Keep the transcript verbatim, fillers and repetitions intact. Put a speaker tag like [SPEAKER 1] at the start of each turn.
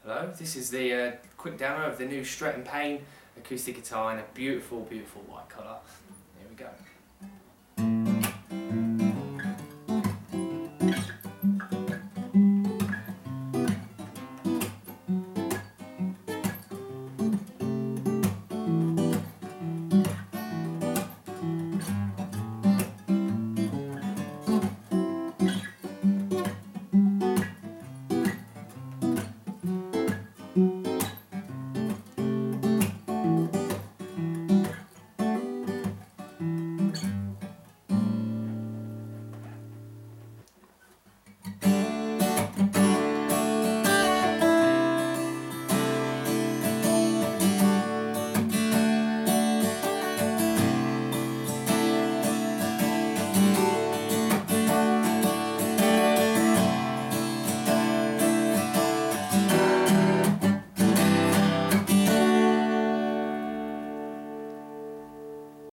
[SPEAKER 1] Hello, this is the uh, quick demo of the new Stretton Payne acoustic guitar in a beautiful, beautiful white colour.